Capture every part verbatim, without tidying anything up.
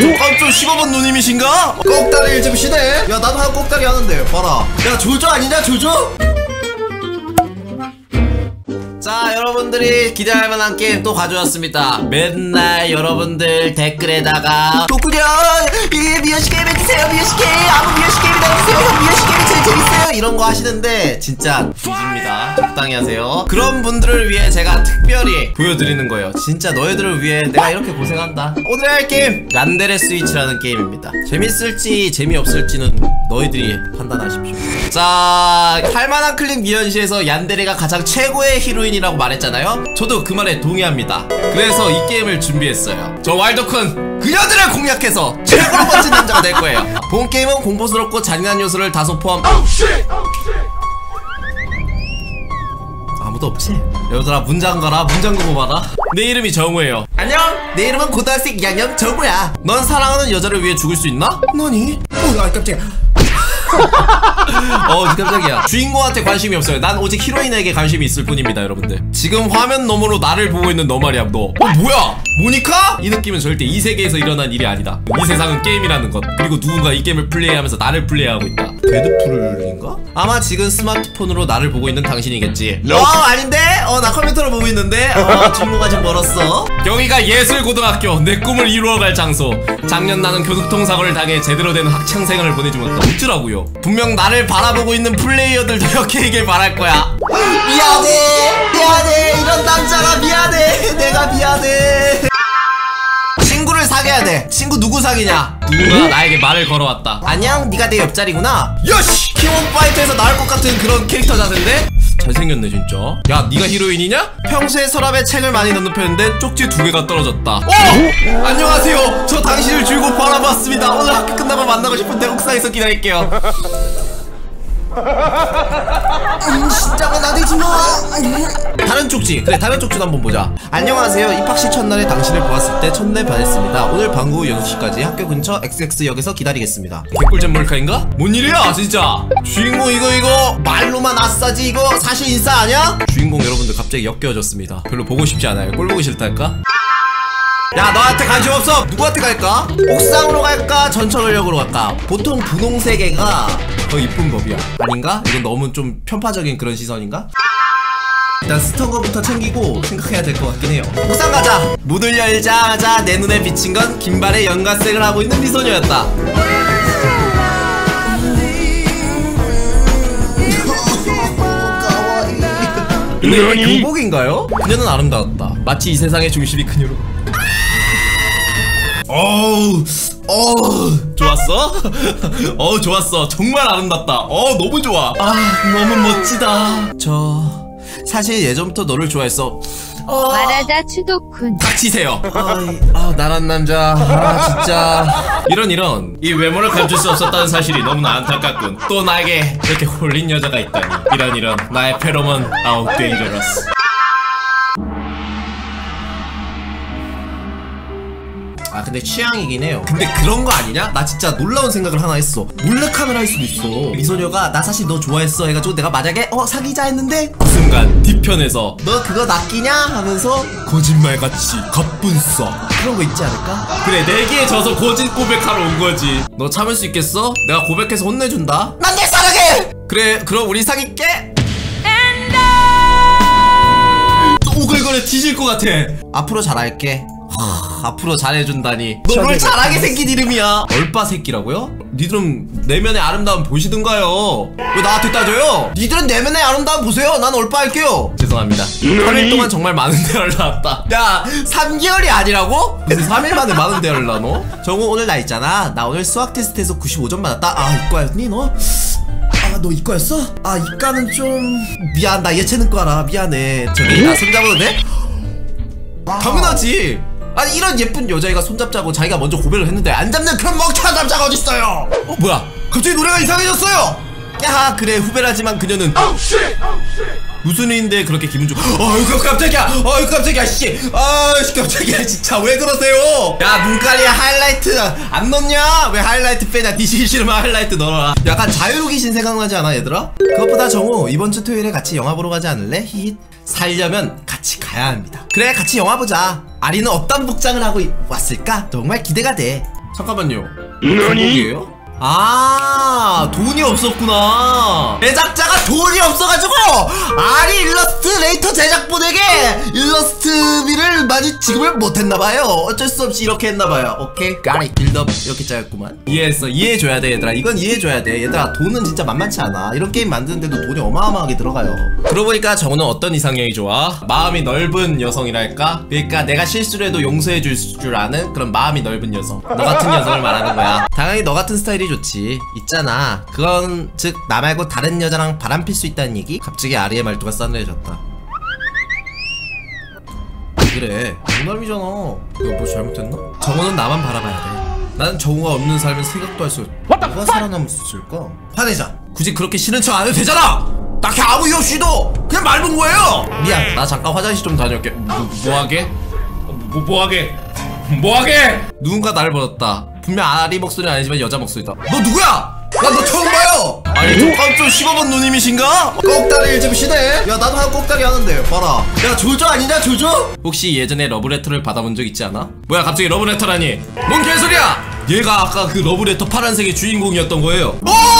잠깐 좀 씹어본 누님이신가? 꼭다리를 집으시네. 야 나도 한 꼭다리 하는데 봐라. 야 조조 아니냐 조조? 자 여러분들이 기대할 만한 게임 또 가져왔습니다. 맨날 여러분들 댓글에다가 도쿠녀 이 미연씨 게임 해주세요. 미연씨 게임 아무 미연씨 게임이나 해주세요. 형 미연씨 게임이 제일 재밌어요 이런 거 하시는데 진짜 뒤집니다. 적당히 하세요. 그런 분들을 위해 제가 특별히 보여드리는 거예요. 진짜 너희들을 위해 내가 이렇게 고생한다. 오늘 할 게임 얀데레 스위치라는 게임입니다. 재밌을지 재미없을지는 너희들이 판단하십시오. 자 할만한 클릭 미연시에서 얀데레가 가장 최고의 히로인이라고 말했잖아요. 저도 그 말에 동의합니다. 그래서 이 게임을 준비했어요. 저 왈도쿤 그녀들을 공략해서 최고로 멋진 남자가 될 거예요. 본 게임은 공포스럽고 잔인한 요소를 다소 포함. 아무도 없지? 여러분들아 문 잠가라. 문 잠그고 봐라. 내 이름이 정우예요. 안녕. 내 이름은 고등학생 이 학년 정우야. 넌 사랑하는 여자를 위해 죽을 수 있나? 너니? 오야 깜짝이야. 어 깜짝이야. 주인공한테 관심이 없어요. 난 오직 히로인에게 관심이 있을 뿐입니다. 여러분들 지금 화면 너머로 나를 보고 있는 너 말이야. 너 어 뭐야 모니카? 이 느낌은 절대 이 세계에서 일어난 일이 아니다. 이 세상은 게임이라는 것, 그리고 누군가 이 게임을 플레이하면서 나를 플레이하고 있다. 데드풀인가? 아마 지금 스마트폰으로 나를 보고 있는 당신이겠지. 어 아닌데? 어 나 컴퓨터로 보고 있는데? 어 주인공 아직 멀었어. 여기가 예술고등학교, 내 꿈을 이루어갈 장소. 작년 나는 교통사고를 당해 제대로 된 학창생활을 보내지 못했다. 어쩌라고요? 분명 나를 바라보고 있는 플레이어들도 이렇게 얘기를 말할 거야. 미안해 미안해 이런 남자가 미안해. 내가 미안해. 친구를 사귀어야 돼. 친구 누구 사귀냐? 누군가 나에게 말을 걸어왔다. 안녕 네가 내 옆자리구나. 여시 킹오브 파이터에서 나올 것 같은 그런 캐릭터 자세인데? 잘생겼네 진짜. 야 네가 히로인이냐? 평소에 서랍에 책을 많이 넣는 편인데 쪽지 두 개가 떨어졌다. 어! 안녕하세요. 저 당신을 줄곧 바라봤습니다. 오늘 학교 끝나면 만나고 싶은데 옥상에서 기다릴게요. 음, 진짜가 나대지마. 다른 쪽지. 그래 다른 쪽지도 한번 보자. 안녕하세요. 입학시 첫날에 당신을 보았을 때 첫눈에 반했습니다. 오늘 방과 후 여섯 시까지 학교 근처 엑스엑스역에서 기다리겠습니다. 개꿀잼 몰카인가? 뭔 일이야 진짜. 주인공 이거 이거 말로만 아싸지 이거 사실 인싸 아냐? 주인공 여러분들 갑자기 역겨워졌습니다. 별로 보고 싶지 않아요. 꼴 보기 싫달까? 야 너한테 관심 없어. 누구한테 갈까? 옥상으로 갈까? 전철역으로 갈까? 보통 분홍색애가 더 이쁜 법이야. 아닌가? 이건 너무 좀 편파적인 그런 시선인가? 일단 스토커부터 챙기고 생각해야 될 것 같긴 해요. 옥상 가자. 문을 열자마자 내 눈에 비친 건 긴발의 연가색을 하고 있는 미소녀였다. 근데 이게 교복인가요? 그녀는 아름다웠다. 마치 이 세상의 중심이 그녀로. 어우 어우 좋았어? 어우 좋았어. 정말 아름답다. 어 너무 좋아. 아 너무 멋지다. 저 사실 예전부터 너를 좋아했어. 어... 말하자 추도쿤 닥치세요. 아, 아 나란 남자. 아 진짜 이런 이런 이 외모를 감출 수 없었다는 사실이 너무나 안타깝군. 또 나에게 이렇게 홀린 여자가 있다니. 이런 이런 나의 페로몬 아웃데이저러스. 아 근데 취향이긴 해요. 근데 그런 거 아니냐? 나 진짜 놀라운 생각을 하나 했어. 몰래카메라 할 수도 있어. 미소녀가 나 사실 너 좋아했어 해가지고 내가 만약에 어 사귀자 했는데 그 순간 뒤편에서 너 그거 낚이냐? 하면서 거짓말같이 갑분싸 그런 거 있지 않을까? 그래 내기에 져서 거짓 고백하러 온 거지. 너 참을 수 있겠어? 내가 고백해서 혼내준다. 난 널 사랑해! 그래 그럼 우리 사귈게. 오글거려 뒤질 것 같아. 앞으로 잘할게. 하, 앞으로 잘해준다니. 너를 잘하게 생긴 이름이야. 얼빠 새끼라고요? 니들은 내면의 아름다움 보시든가요. 왜 나한테 따져요? 니들은 내면의 아름다움 보세요. 난 얼빠 할게요. 죄송합니다. 삼 일 동안 정말 많은 대화를 나왔다. 야 삼 개월이 아니라고? 무슨 삼 일 만에 많은 대화를 나눠? 정우 오늘 나 있잖아. 나 오늘 수학 테스트에서 구십오 점 받았다. 아 이과였니 너? 아 너 이과였어? 아 이과는 좀 미안. 나 예체능과라 미안해. 저기 나 손잡아도 돼? 당연하지. 아니 이런 예쁜 여자애가 손잡자고 자기가 먼저 고백을 했는데 안 잡는 그런 멍청한 남자가 어딨어요. 어 뭐야 갑자기 노래가 이상해졌어요. 야 그래 후배라지만 그녀는 무슨 일인데 그렇게 기분 좋고. 어이구 깜짝이야. 어이구 깜짝이야 씨. 아이씨 깜짝이야 진짜 왜 그러세요. 야 눈가리에 하이라이트 안 넣냐? 왜 하이라이트 빼냐. 니 싫으면 하이라이트 넣어라. 약간 자유로기신 생각나지 않아 얘들아? 그것보다 정우 이번 주 토요일에 같이 영화 보러 가지 않을래? 히힛. 살려면 같이 가야 합니다. 그래 같이 영화 보자. 아리는 어떤 복장을 하고 왔을까? 정말 기대가 돼. 잠깐만요. 중국이에요? 아, 돈이 없었구나. 제작자가 돈이 없어가지고 아리 일러스트레이터 제작본에게 일러스트비를 많이 지급을 못했나봐요. 어쩔 수 없이 이렇게 했나봐요. 오케이, 까리 빌드업 이렇게 짜였구만. 이해했어. 이해해줘야 돼 얘들아. 이건 이해해줘야 돼 얘들아. 돈은 진짜 만만치 않아. 이런 게임 만드는데도 돈이 어마어마하게 들어가요. 그러고 보니까 정우는 어떤 이상형이 좋아? 마음이 넓은 여성이랄까? 그러니까 내가 실수를 해도 용서해줄 줄 아는 그런 마음이 넓은 여성. 너 같은 여성을 말하는 거야. 당연히 너 같은 스타일이 좋지. 있잖아. 그건 즉 나 말고 다른 여자랑 바람필 수 있다는 얘기? 갑자기 아리의 말투가 싸늘해졌다. 그래, 농담이잖아. 내가 뭐 잘못했나? 정우는 나만 바라봐야 돼. 나는 정우가 없는 삶은 생각도 할 수. 누가 살아남을 수 있을까? 화내자. 굳이 그렇게 싫은 척 안 해도 되잖아. 딱히 아무 이유 없이도 그냥 말 본 거예요. 미안, 나 잠깐 화장실 좀 다녀올게. 뭐, 뭐하게? 뭐, 뭐하게? 뭐하게? 누군가 나를 불렀다. 분명 아리 목소리는 아니지만 여자 목소리다. 너 누구야? 나 너 처음 봐요. 아니 독감 좀 씹어본 누님이신가? 꼭다리를 좀 시네. 야 나도 한 꼭다리 하는데 봐라. 야 조조 아니냐 조조? 혹시 예전에 러브레터를 받아본 적 있지 않아? 뭐야 갑자기 러브레터라니? 뭔 개소리야? 얘가 아까 그 러브레터 파란색의 주인공이었던 거예요.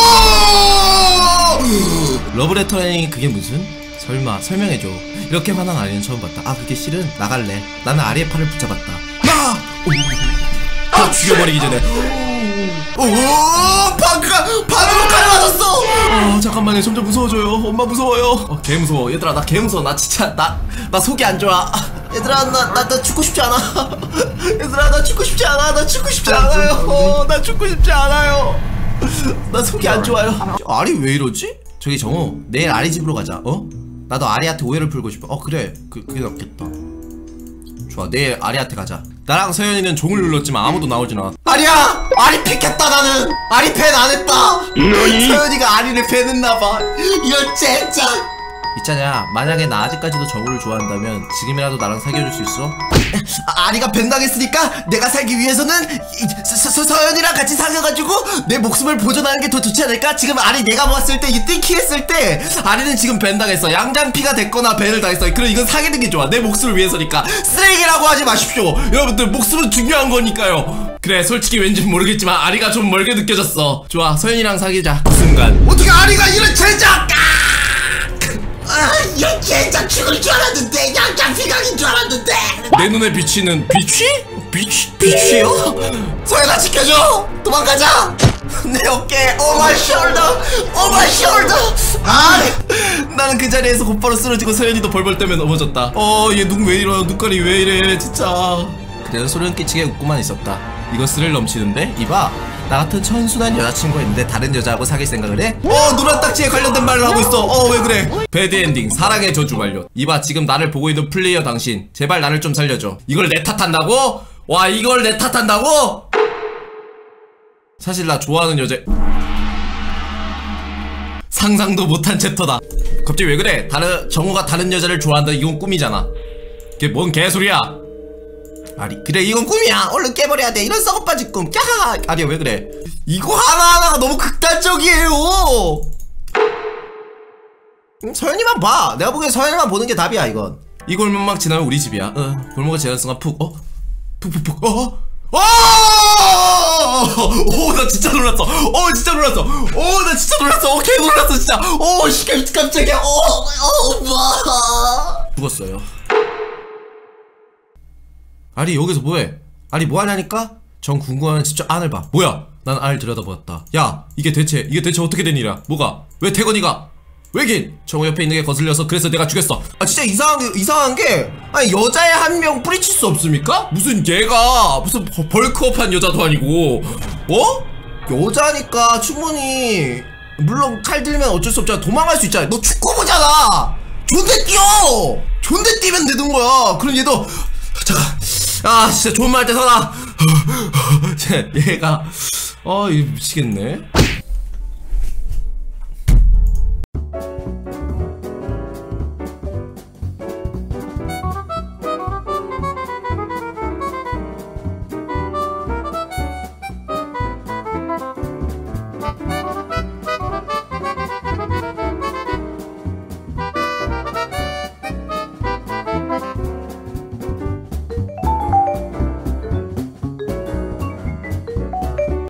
러브레터라니 그게 무슨? 설마 설명해줘. 이렇게 화난 아리는 처음 봤다. 아 그게 실은 나갈래. 나는 아리의 팔을 붙잡았다. 아! 다 죽여버리기 전에. 오, 방금 방으로 칼 맞았어. 어, 잠깐만요. 점점 무서워져요. 엄마 무서워요. 어, 개 무서워. 얘들아 나 개 무서워. 나 진짜 나 나 속이 안 좋아. 얘들아 나 나 나 죽고 싶지 않아. 얘들아 나 죽고 싶지 않아. 나 죽고 싶지 않아요. 어, 나 죽고 싶지 않아요. 나 속이 안 좋아요. 아리 왜 이러지? 저기 정우 내일 아리 집으로 가자. 어? 나도 아리한테 오해를 풀고 싶어. 어 그래. 그 그게 낫겠다. 좋아 내일 아리한테 가자. 나랑 서연이는 종을 눌렀지만 아무도 나오진 않아. 아리야! 아리 픽했다 나는! 아리 팬 안했다! 서연이가 아리를 팬했나봐. 이런 젠장! 있잖아 만약에 나 아직까지도 정우를 좋아한다면 지금이라도 나랑 사귀어줄 수 있어? 아, 아리가 밴당했으니까 내가 살기 위해서는 이, 서, 서, 서연이랑 같이 사귀어가지고 내 목숨을 보존하는 게 더 좋지 않을까? 지금 아리 내가 봤을 때 이 띵키했을 때 아리는 지금 밴당했어. 양장피가 됐거나 밴을 당했어. 그럼 이건 사귀는 게 좋아. 내 목숨을 위해서니까. 쓰레기라고 하지 마십시오. 여러분들 목숨은 중요한 거니까요. 그래 솔직히 왠진 모르겠지만 아리가 좀 멀게 느껴졌어. 좋아 서연이랑 사귀자. 그 순간 어떻게 아리가 이런 젠장! 아, 이런 젠장 죽을 줄 알았는데 양장피강인 줄 알았는데 내 눈에 비치는 비취? 비취? 비취요? 서연아 지켜줘! 도망가자! 내 어깨 오 마이 숄더 오 마이 숄더 아 나는 그 자리에서 곧바로 쓰러지고 서연이도 벌벌 떨며 넘어졌다. 어 얘 눈 왜 이러 눈깔이 왜 이래 진짜. 그래도 소름 끼치게 웃고만 있었다. 이거 스릴 넘치는데? 이봐 나 같은 천순한 여자친구가 있는데 다른 여자하고 사귈 생각을 해? 어 노란 딱지에 관련된 말을 하고 있어. 어 왜 그래? 배드엔딩 사랑의 저주 완료. 이봐 지금 나를 보고 있는 플레이어 당신 제발 나를 좀 살려줘. 이걸 내 탓한다고? 와 이걸 내 탓한다고? 사실 나 좋아하는 여자 상상도 못한 챕터다. 갑자기 왜 그래? 다른 정우가 다른 여자를 좋아한다. 이건 꿈이잖아. 그게 뭔 개소리야? 아리 그래 이건 꿈이야. 얼른 깨버려야 돼. 이런 썩어빠진 꿈. 야 아리야 왜 그래? 이거 하나하나가 너무 극단적이에요. 음, 서연이만 봐. 내가 보기엔 서연이만 보는 게 답이야 이건. 이 골목만 지나면 우리 집이야. 어, 골목을 지나는 순간 푹 어? 푹푹푹 어? 어! 오, 나 진짜 놀랐어. 어, 진짜 놀랐어. 오, 나 진짜 놀랐어. 오, 개 놀랐어, 진짜. 오, 씨, 깜짝이야. 오, 오, 엄마. 죽었어요. 아리, 여기서 뭐해? 아리, 뭐하냐니까? 전 궁금하면 직접 안을 봐. 뭐야? 난 안을 들여다보았다. 야, 이게 대체, 이게 대체 어떻게 된 일이야? 뭐가? 왜 태건이가? 왜긴? 정우 옆에 있는 게 거슬려서 그래서 내가 죽였어. 아 진짜 이상한 게 이상한 게 아니 여자애 한 명 뿌리칠 수 없습니까? 무슨 얘가 무슨 버, 벌크업한 여자도 아니고 어? 여자니까 충분히 물론 칼 들면 어쩔 수 없잖아. 도망갈 수 있잖아. 너 축구부잖아. 존대 뛰어. 존대 뛰면 되는 거야. 그럼 얘도 잠깐 아 진짜 좋은 말 할 때 서라. 얘가 아 이거 미치겠네.